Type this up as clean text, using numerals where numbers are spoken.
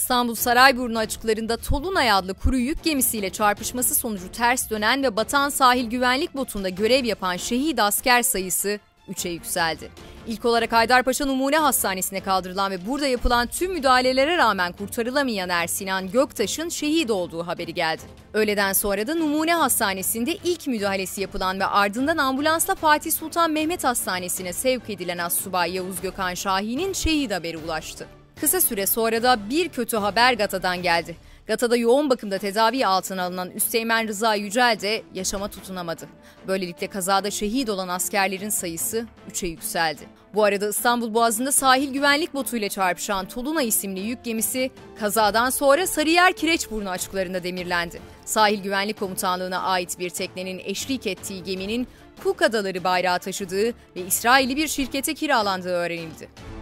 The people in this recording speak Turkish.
İstanbul Sarayburnu açıklarında Tolunay adlı kuru yük gemisiyle çarpışması sonucu ters dönen ve batan sahil güvenlik botunda görev yapan şehit asker sayısı 3'e yükseldi. İlk olarak Haydarpaşa Numune Hastanesi'ne kaldırılan ve burada yapılan tüm müdahalelere rağmen kurtarılamayan Sinan Göktaş'ın şehit olduğu haberi geldi. Öğleden sonra da Numune Hastanesi'nde ilk müdahalesi yapılan ve ardından ambulansla Fatih Sultan Mehmet Hastanesi'ne sevk edilen Astsubay Yavuz Gökhan Şahin'in şehit haberi ulaştı. Kısa süre sonra da bir kötü haber Gata'dan geldi. Gata'da yoğun bakımda tedavi altına alınan Üsteğmen Rıza Yücel de yaşama tutunamadı. Böylelikle kazada şehit olan askerlerin sayısı 3'e yükseldi. Bu arada İstanbul Boğazı'nda sahil güvenlik botuyla çarpışan Tolunay isimli yük gemisi kazadan sonra Sarıyer Kireçburnu açıklarında demirlendi. Sahil Güvenlik Komutanlığı'na ait bir teknenin eşlik ettiği geminin Cook Adaları bayrağı taşıdığı ve İsrailli bir şirkete kiralandığı öğrenildi.